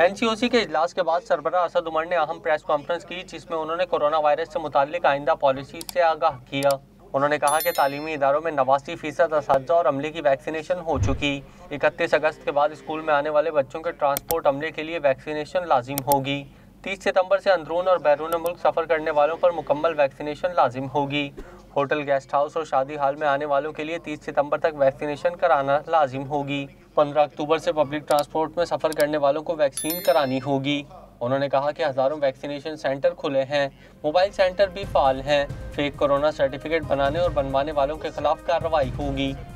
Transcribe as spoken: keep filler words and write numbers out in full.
NCOC के इजलास के बाद सरबराह असद उमर ने अहम प्रेस कॉन्फ्रेंस की, जिसमें उन्होंने कोरोना वायरस से मुताल्लिक आइंदा पॉलिसी से आगाह किया। उन्होंने कहा कि तालीमी इदारों में नवासी फीसद असातिज़ा और अमले की वैक्सीनेशन हो चुकी। इकतीस अगस्त के बाद स्कूल में आने वाले बच्चों के ट्रांसपोर्ट अमले के लिए वैक्सीनेशन लाजिम होगी। तीस सितंबर से अंदरून और बैरून मुल्क सफ़र करने वालों पर मुकम्मल वैक्सीनेशन लाजिम होगी। होटल, गेस्ट हाउस और शादी हाल में आने वालों के लिए तीस सितंबर तक वैक्सीनेशन कराना लाजिम होगी। पंद्रह अक्टूबर से पब्लिक ट्रांसपोर्ट में सफ़र करने वालों को वैक्सीन करानी होगी। उन्होंने कहा कि हज़ारों वैक्सीनेशन सेंटर खुले हैं, मोबाइल सेंटर भी फ़ाल हैं। फेक कोरोना सर्टिफिकेट बनाने और बनवाने वालों के खिलाफ कार्रवाई होगी।